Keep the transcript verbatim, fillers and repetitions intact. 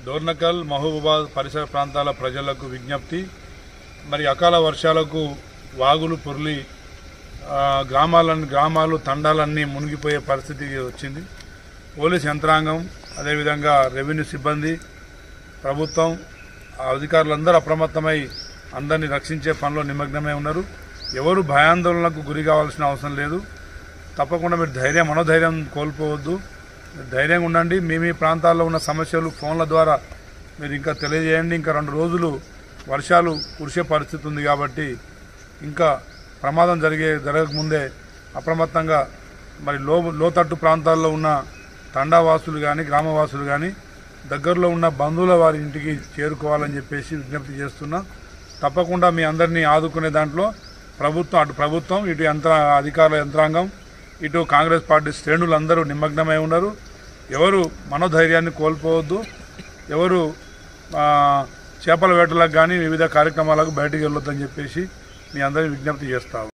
డోర్నకల్ మహబూబాబాద్ పరిసర ప్రాంతాల ప్రజలకు విజ్ఞప్తి. మరి అకాల వర్షాలకు వాగులు పొర్లి గ్రామాలన్నీ గ్రామాలు తండాలన్నీ మునిగిపోయే పరిస్థితి వచ్చింది. పోలీస్ యంత్రాంగం, అదేవిధంగా రెవెన్యూ సిబ్బంది, ప్రభుత్వం అధికారులందరూ అప్రమత్తమై అందరినీ రక్షించే పనిలో నిమగ్నమై ఉన్నారు. ఎవరు భయాందోళనకు గురి కావాల్సిన అవసరం లేదు. తప్పకుండా మీరు ధైర్యం మనోధైర్యం కోల్పోవద్దు, ధైర్యంగా ఉండండి. మీ మీ ప్రాంతాల్లో ఉన్న సమస్యలు ఫోన్ల ద్వారా మీరు ఇంకా తెలియజేయండి. ఇంకా రెండు రోజులు వర్షాలు కురిసే పరిస్థితి ఉంది కాబట్టి ఇంకా ప్రమాదం జరిగే జరగకముందే అప్రమత్తంగా మరి లో లోతట్టు ప్రాంతాల్లో ఉన్న తండావాసులు కానీ గ్రామవాసులు కానీ దగ్గరలో ఉన్న బంధువుల వారి ఇంటికి చేరుకోవాలని చెప్పేసి విజ్ఞప్తి చేస్తున్నా. తప్పకుండా మీ అందరినీ ఆదుకునే దాంట్లో ప్రభుత్వం అటు ప్రభుత్వం ఇటు యంత్ర అధికారుల యంత్రాంగం ఇటు కాంగ్రెస్ పార్టీ శ్రేణులందరూ నిమగ్నమై ఉన్నారు. ఎవరు మనోధైర్యాన్ని కోల్పోవద్దు, ఎవరు చేపల వేటలకు కానీ వివిధ కార్యక్రమాలకు బయటికి వెళ్ళొద్దని చెప్పేసి మీ అందరినీ విజ్ఞప్తి చేస్తాము.